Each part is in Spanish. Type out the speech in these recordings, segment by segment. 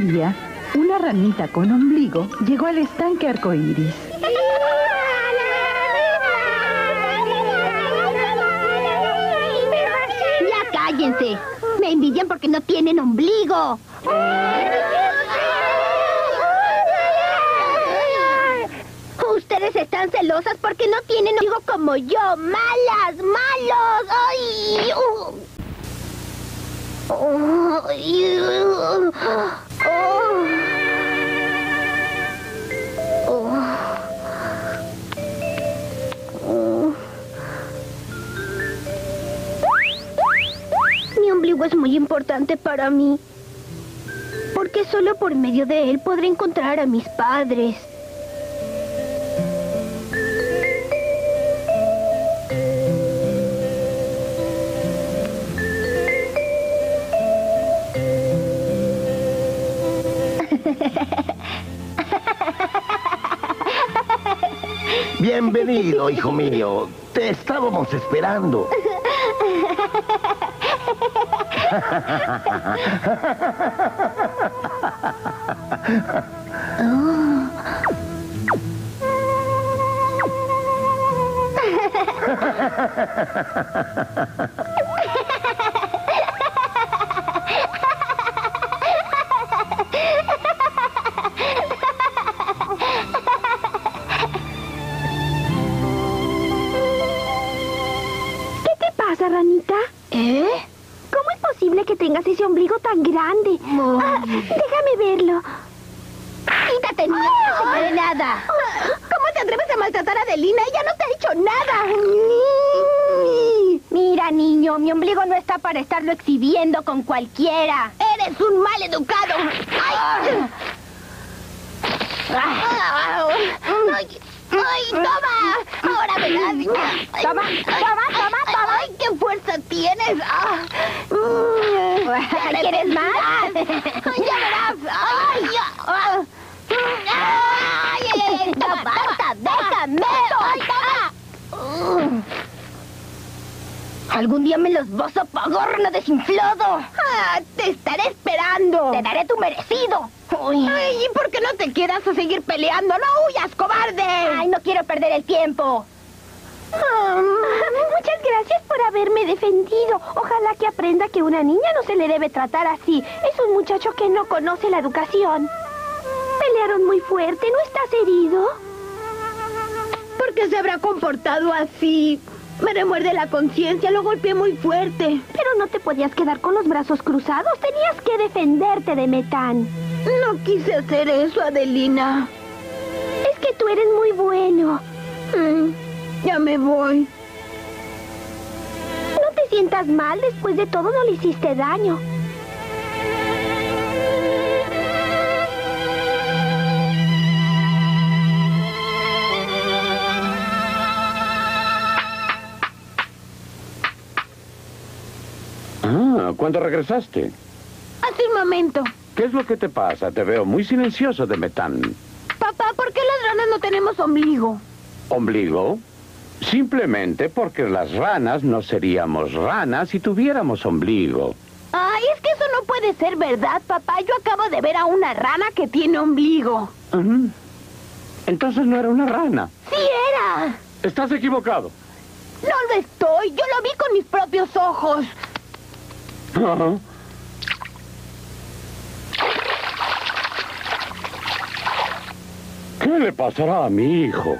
día, una ranita con ombligo llegó al estanque arcoíris. ¡Ya cállense! Me envidian porque no tienen ombligo. Ustedes están celosas porque no tienen ombligo como yo. ¡Malas! ¡Malos! ¡Ay! Mi ombligo es muy importante para mí, porque solo por medio de él podré encontrar a mis padres. Bienvenido, hijo mío. Te estábamos esperando. ¿Ranita? ¿Eh? ¿Cómo es posible que tengas ese ombligo tan grande? Déjame verlo. Quítate, niña, no te haré nada. ¿Cómo te atreves a maltratar a Adelina? Ella no te ha hecho nada. Mira, niño, mi ombligo no está para estarlo exhibiendo con cualquiera. Eres un mal educado. ¡Ay! ¡Ay, toma! ¡Ahora verás! ¡Toma! ¡Ay, qué fuerza tienes! ¿Quieres más? ¡Ya verás! ¡Ay, ¡Basta! ¡Déjame! ¡Toma! Algún día me los vas a pagar, no desinflado. Te estaré esperando. Te daré tu merecido. Ay, ¿y por qué no te quedas a seguir peleando? ¡No huyas, cobarde! Ay, no quiero perder el tiempo. Muchas gracias por haberme defendido. Ojalá que aprenda que una niña no se le debe tratar así. Es un muchacho que no conoce la educación. Pelearon muy fuerte. ¿No estás herido? ¿Por qué se habrá comportado así? Me remuerde la conciencia, lo golpeé muy fuerte. Pero no te podías quedar con los brazos cruzados. Tenías que defenderte de Metán. No quise hacer eso, Adelina. Es que tú eres muy bueno. Ya me voy. No te sientas mal. Después de todo, no le hiciste daño. ¿Cuándo regresaste? Hace un momento. ¿Qué es lo que te pasa? Te veo muy silencioso de Metán. Papá, ¿por qué las ranas no tenemos ombligo? ¿Ombligo? Simplemente porque las ranas no seríamos ranas si tuviéramos ombligo. Ay, es que eso no puede ser verdad, papá. Yo acabo de ver a una rana que tiene ombligo. Entonces no era una rana. ¡Sí era! Estás equivocado. No lo estoy. Yo lo vi con mis propios ojos. ¿Qué le pasará a mi hijo?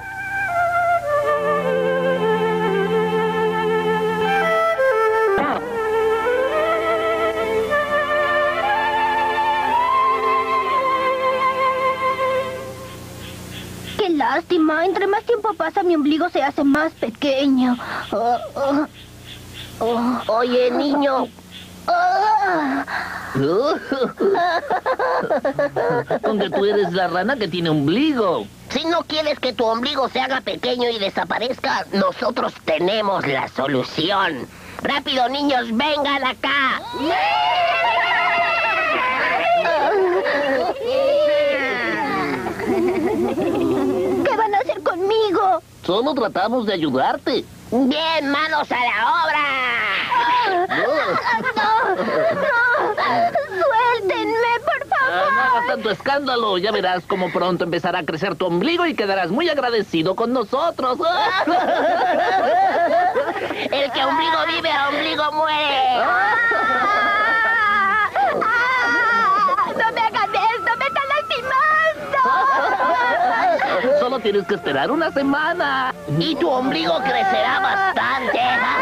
¡Qué lástima! Entre más tiempo pasa, mi ombligo se hace más pequeño. Oye, niño. Donde tú eres la rana que tiene ombligo. Si no quieres que tu ombligo se haga pequeño y desaparezca, nosotros tenemos la solución. ¡Rápido, niños, vengan acá! ¿Qué van a hacer conmigo? Solo tratamos de ayudarte. ¡Bien, manos a la obra! ¡No! ¡Suéltenme, por favor! tanto escándalo. Ya verás cómo pronto empezará a crecer tu ombligo y quedarás muy agradecido con nosotros. El que ombligo vive, a ombligo muere. ¡No me hagan esto! ¡Me están lastimando! Solo tienes que esperar una semana. Y tu ombligo crecerá bastante.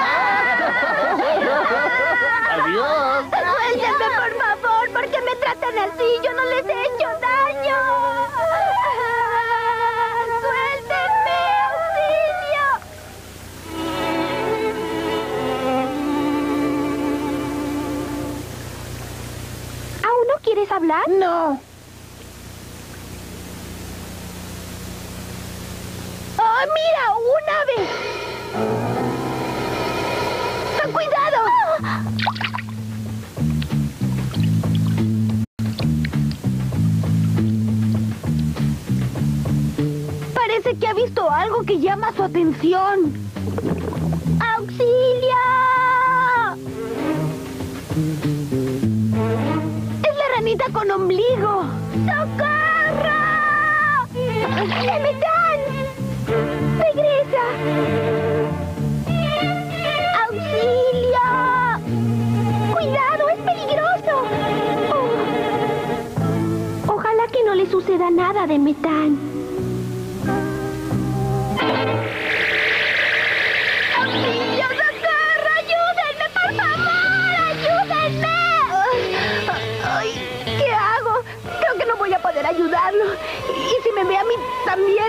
Adiós. ¡Suéltenme, por favor! ¿Por qué me tratan así? Yo no les he hecho daño. ¡Suéltenme! ¡Auxilio! ¿Aún no quieres hablar? No. ¡Oh, mira! ¡Un ave! ¡Ten cuidado! Parece que ha visto algo que llama su atención. ¡Auxilio! ¡Es la ranita con ombligo! ¡Socorro! ¡El metán! ¡Regresa! ¡Auxilio! ¡Cuidado! ¡Es peligroso! Oh. Ojalá que no le suceda nada de metán. ¡Auxilio! ¡Socorro! ¡Ayúdenme, por favor! ¡Ayúdenme! Ay, ¿qué hago? Creo que no voy a poder ayudarlo. Y si me ve a mí también...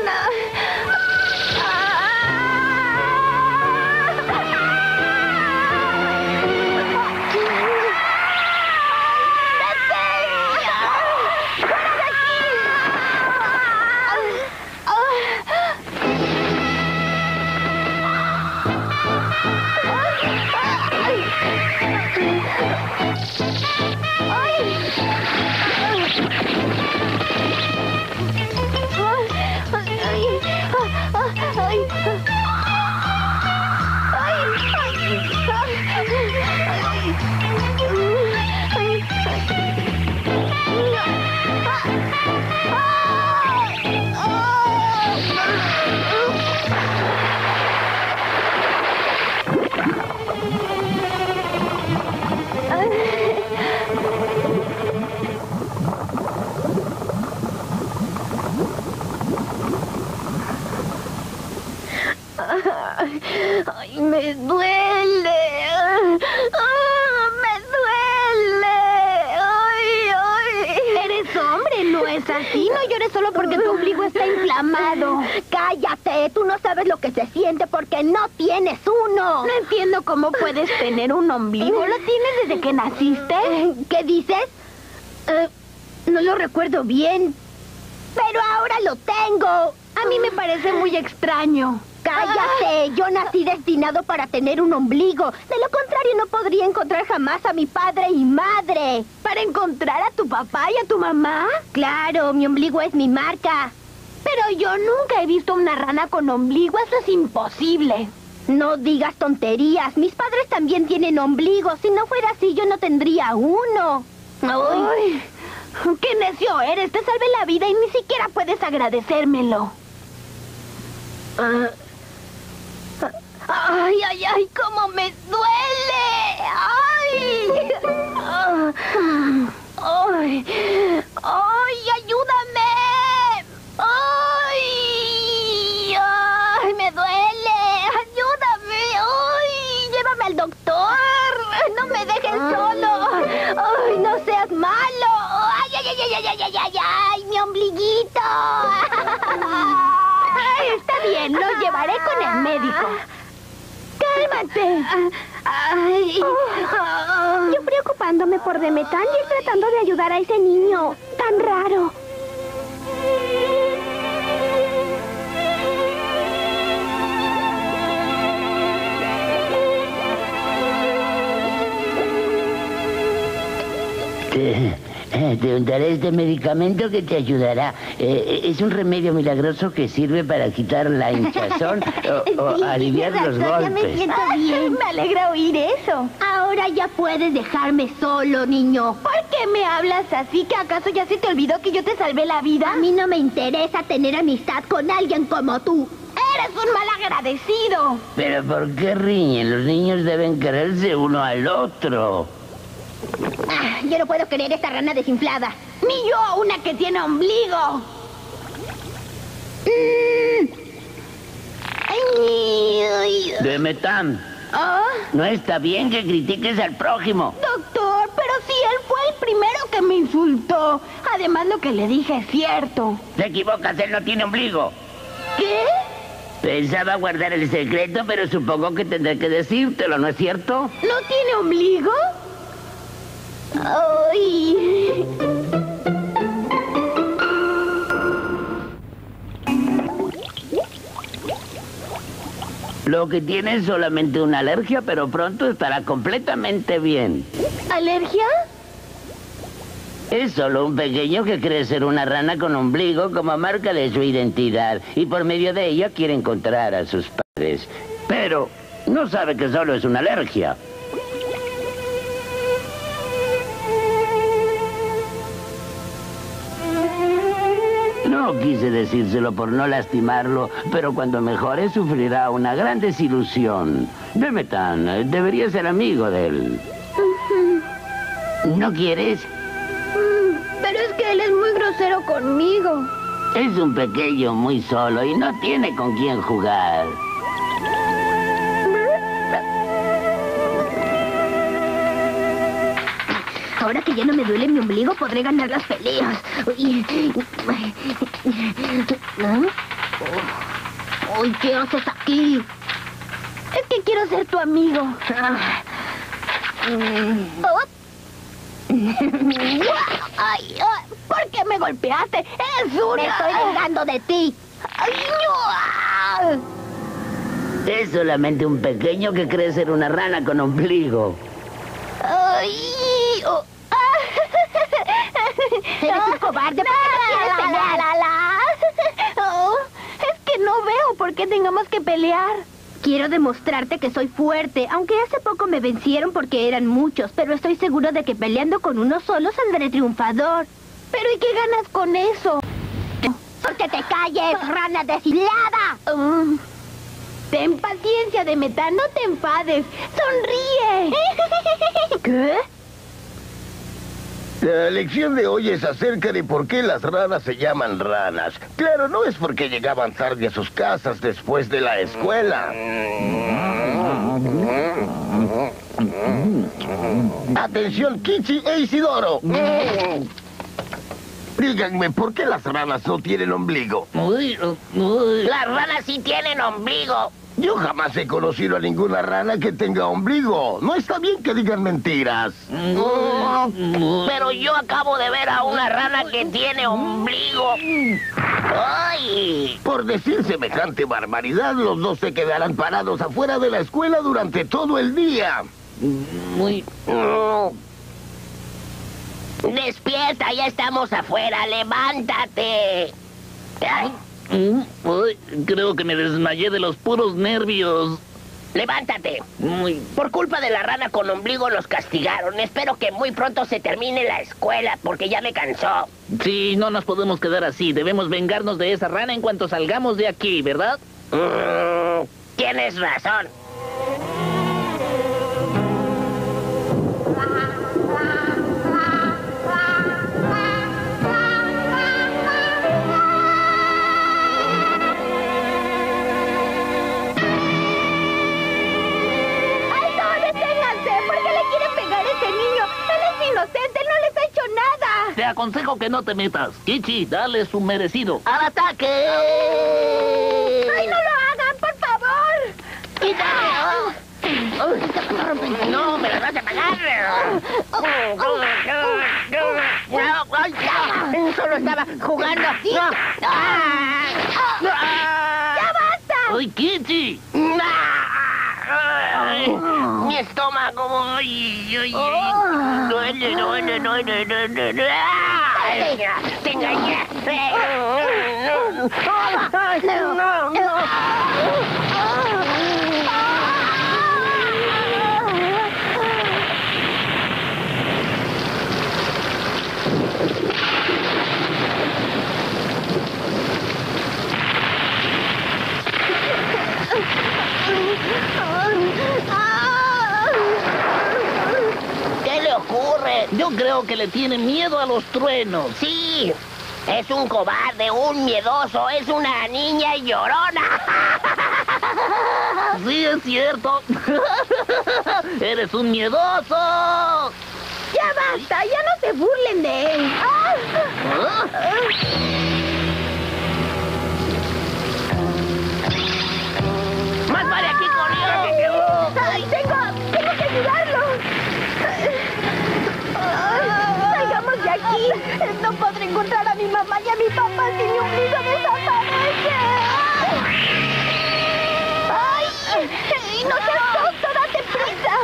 ¡Ay, me duele! ¡Me duele! ¡Ay, ay! Eres hombre, ¿no es así? No llores solo porque tu ombligo está inflamado. ¡Cállate! Tú no sabes lo que se siente porque no tienes uno. No entiendo cómo puedes tener un ombligo. ¿Lo tienes desde que naciste? ¿Qué dices? No lo recuerdo bien. Pero ahora lo tengo. A mí me parece muy extraño. ¡Cállate! Yo nací destinado para tener un ombligo. De lo contrario, no podría encontrar jamás a mi padre y madre. ¿Para encontrar a tu papá y a tu mamá? Claro, mi ombligo es mi marca. Pero yo nunca he visto una rana con ombligo. Eso es imposible. No digas tonterías. Mis padres también tienen ombligo. Si no fuera así, yo no tendría uno. ¡Ay! ¡Qué necio eres! Te salvé la vida y ni siquiera puedes agradecérmelo. ¡Ay, ay, ay! ¡Cómo me duele! ¡Ay! ¡Ay! ¡Ay! ¡Ayúdame! ¡Ay! ¡Ay! ¡Me duele! ¡Ayúdame! ¡Ay! ¡Llévame al doctor! ¡No me dejes solo! ¡Ay! ¡No seas malo! ¡Ay, ay, ay, ay, ay, ay, ay, ay! ¡Ay! ¡Mi ombliguito! Ay, está bien, lo llevaré con el médico. ¡Cálmate! Ay. Yo preocupándome por Demetán y él tratando de ayudar a ese niño tan raro. Te untaré este medicamento que te ayudará. Es un remedio milagroso que sirve para quitar la hinchazón o aliviar los golpes. Ya me siento bien. Me alegra oír eso. Ahora ya puedes dejarme solo, niño. ¿Por qué me hablas así? ¿Que acaso ya se te olvidó que yo te salvé la vida? A mí no me interesa tener amistad con alguien como tú. ¡Eres un mal agradecido! ¿Pero por qué riñen? Los niños deben quererse uno al otro. Yo no puedo querer esta rana desinflada. Ni yo, una que tiene ombligo. Demetán, no está bien que critiques al prójimo. Doctor, pero si él fue el primero que me insultó. Además, lo que le dije es cierto. Te equivocas, él no tiene ombligo. ¿Qué? Pensaba guardar el secreto, pero supongo que tendré que decírtelo, ¿no es cierto? ¿No tiene ombligo? Ay. Lo que tiene es solamente una alergia, pero pronto estará completamente bien. ¿Alergia? Es solo un pequeño que cree ser una rana con ombligo como marca de su identidad y por medio de ella quiere encontrar a sus padres. Pero no sabe que solo es una alergia. No quise decírselo por no lastimarlo, pero cuando mejore sufrirá una gran desilusión. Demetán, debería ser amigo de él. ¿No quieres? Pero es que él es muy grosero conmigo. Es un pequeño muy solo y no tiene con quién jugar. Ahora que ya no me duele mi ombligo, podré ganar las peleas. Uy, ¿qué haces aquí? Es que quiero ser tu amigo. Ay, ¿por qué me golpeaste? ¡Es una! Me estoy vengando de ti. Es solamente un pequeño que cree ser una rana con ombligo. Ay, eres un cobarde. Es que no veo por qué tengamos que pelear. Quiero demostrarte que soy fuerte, aunque hace poco me vencieron porque eran muchos, pero estoy seguro de que peleando con uno solo saldré triunfador. Pero ¿y qué ganas con eso? ¡Porque te calles, rana deshilada! Ten paciencia, Demetán, no te enfades. ¡Sonríe! ¿Qué? La lección de hoy es acerca de por qué las ranas se llaman ranas. Claro, no es porque llegaban tarde a sus casas después de la escuela. Atención, Kichi e Isidoro. Díganme, ¿por qué las ranas no tienen ombligo? Las ranas sí tienen ombligo. Yo jamás he conocido a ninguna rana que tenga ombligo. No está bien que digan mentiras. Pero yo acabo de ver a una rana que tiene ombligo. ¡Ay! Por decir semejante barbaridad, los dos se quedarán parados afuera de la escuela durante todo el día. Despierta, ya estamos afuera, levántate. Ay. Creo que me desmayé de los puros nervios. Levántate. Por culpa de la rana con ombligo nos castigaron. Espero que muy pronto se termine la escuela, porque ya me cansó. Sí, no nos podemos quedar así. Debemos vengarnos de esa rana en cuanto salgamos de aquí, ¿verdad? Tienes razón. Te aconsejo que no te metas. Kichi, dale su merecido. ¡Al ataque! ¡Ay, no lo hagan, por favor! ¡Quítale! ¡No, me las vas a pagar! Solo estaba jugando. ¡Ya basta! ¡Ay, Kichi! Mi estómago. Ay, ay, ay. Duele, duele, duele, duele. Ay, te engañé. No, no. ¿Qué le ocurre? Yo creo que le tiene miedo a los truenos. Sí, es un cobarde, un miedoso, es una niña llorona. Sí, es cierto. Eres un miedoso. ¡Ya basta! ¡Ya no se burlen de él! ¡Más vale aquí corriendo! ¡Ay, tengo que ayudarlo! ¡Salgamos de aquí! No podré encontrar a mi mamá y a mi papá si mi ombligo desaparece. ¡Ay! ¡No seas tonto! ¡Date prisa!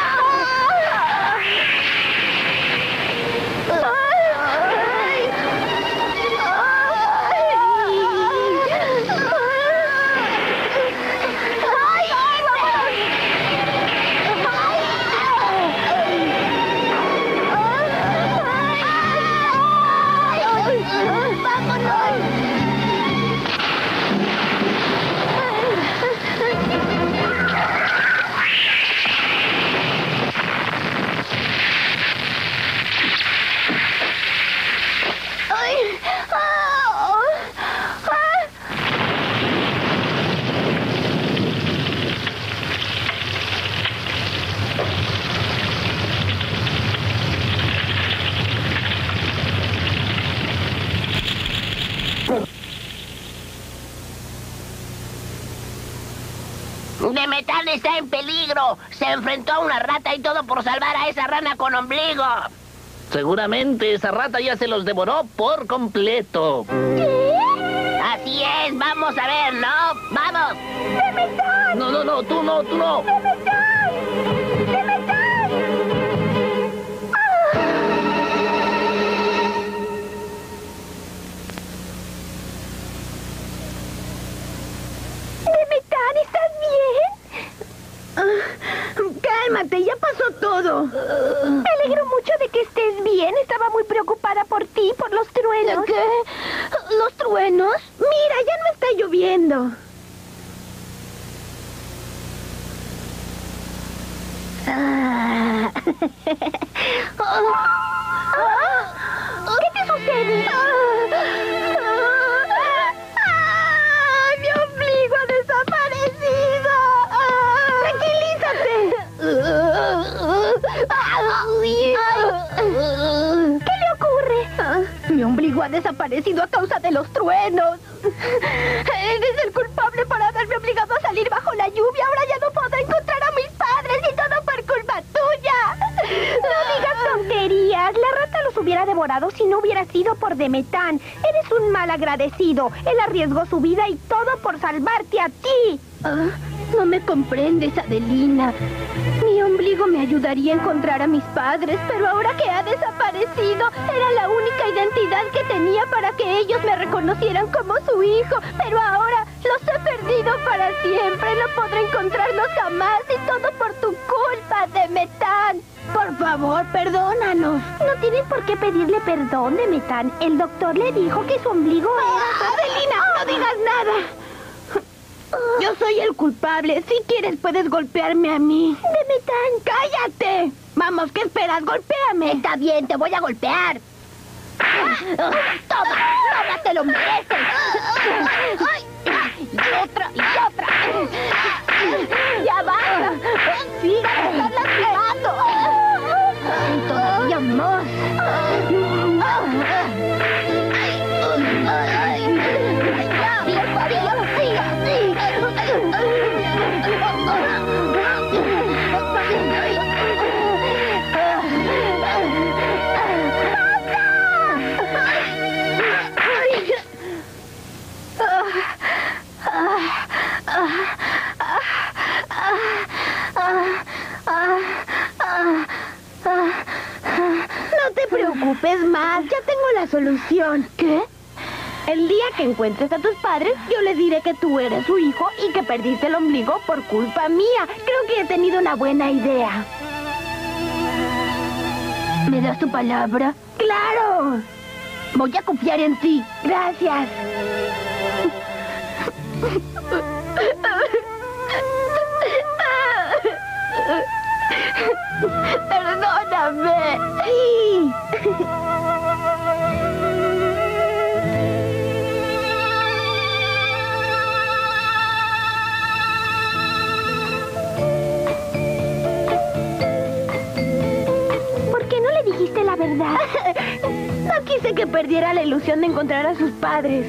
Demetán está en peligro. Se enfrentó a una rata y todo por salvar a esa rana con ombligo. Seguramente esa rata ya se los devoró por completo. Así es, vamos a ver, ¿no? ¡Vamos! ¡Demetán! No, no, no, tú no, tú no. ¡Demetán! ¡Demetán! ¡Demetán, ¿estás bien? Cálmate, ya pasó todo. Me alegro mucho de que estés bien. Estaba muy preocupada por ti, por los truenos. ¿Qué? ¿Los truenos? Mira, ya no está lloviendo. ¿Qué te sucede? ¡Mi ombligo ha desaparecido! ¡Tranquilízate! ¿Qué le ocurre? Mi ombligo ha desaparecido a causa de los truenos. Eres el culpable por haberme obligado a salir bajo la lluvia. Ahora ya no podré encontrar a mis padres y todo por culpa tuya. No digas tonterías. La rata los hubiera devorado si no hubiera sido por Demetán. Eres un mal agradecido. Él arriesgó su vida y todo por salvarte a ti. No me comprendes, Adelina. Mi ombligo me ayudaría a encontrar a mis padres, pero ahora que ha desaparecido, era la única identidad que tenía para que ellos me reconocieran como su hijo. Pero ahora los he perdido para siempre. No podré encontrarlos jamás y todo por tu culpa, Demetán. Por favor, perdónanos. No tienes por qué pedirle perdón, Demetán. El doctor le dijo que su ombligo era... Adelina, no digas nada. Yo soy el culpable. Si quieres, puedes golpearme a mí. Demetán, cállate. Vamos, ¿qué esperas? Golpéame. Está bien, te voy a golpear. Toma, te lo mereces. Y otra, y otra. Ya basta. Sí, me estás lastimando. Todavía más. preocupes más. Ya tengo la solución. ¿Qué? El día que encuentres a tus padres, yo les diré que tú eres su hijo y que perdiste el ombligo por culpa mía. Creo que he tenido una buena idea. ¿Me das tu palabra? ¡Claro! Voy a confiar en ti. Gracias. Perdóname. Sí. ¿Por qué no le dijiste la verdad? No quise que perdiera la ilusión de encontrar a sus padres.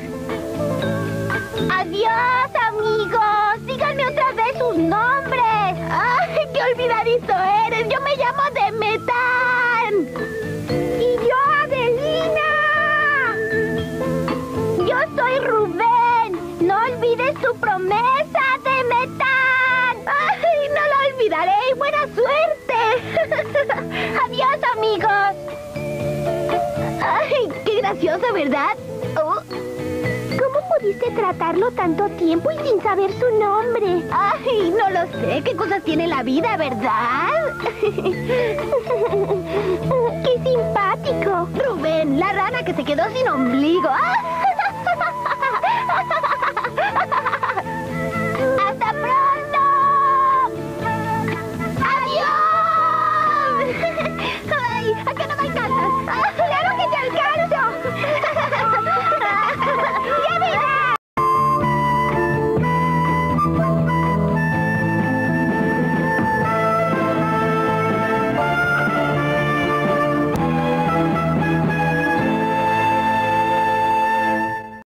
¡Adiós, amigos! ¡Díganme otra vez sus nombres! ¡Ay, qué olvidadizo eres! ¡Yo me llamo Demetán! ¡Y yo, Adelina! ¡Yo soy Rubén! ¡No olvides tu promesa, Demetán! ¡Ay, no la olvidaré! ¡Y buena suerte! ¡Adiós, amigos! ¡Ay, qué gracioso, ¿verdad? Oh. ¿Cómo pudiste tratarlo tanto tiempo y sin saber su nombre? Ay, no lo sé. ¿Qué cosas tiene la vida, verdad? ¡Qué simpático! Rubén, la rana que se quedó sin ombligo. ¡Ah!